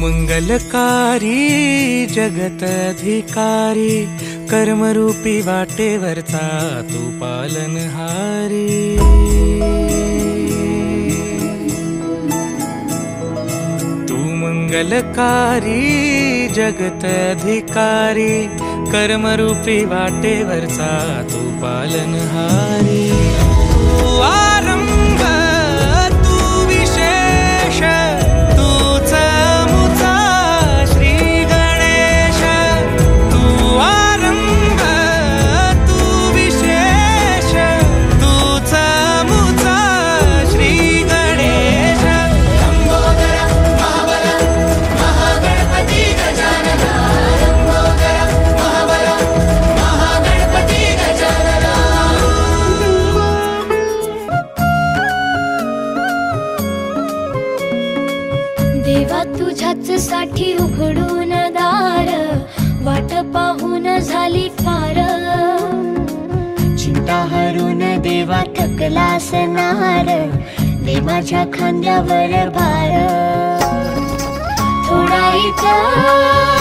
मंगलकारी जगत अधिकारी, कर्मरूपी वाटेवरचा तू पालनहारी। तू मंगलकारी जगत अधिकारी, कर्मरूपी वाटेवरचा तू पालनहारी। तू आरंभ तू विशेष, तूच मुचा श्री गणेश। तू आरंभ तू विशेष, तूच मुचा श्री गणेश। लंबोदर महाबल महागणपती गजानना, लंबोदर महाबल महागणपती गजानना। देवा तुझ्याच साठी उघडून दार, वाट पाहून झाली फार। चिंता हरून देवा थकला असणार, दे माझ्या खांद्यावर भार। थोडा इथं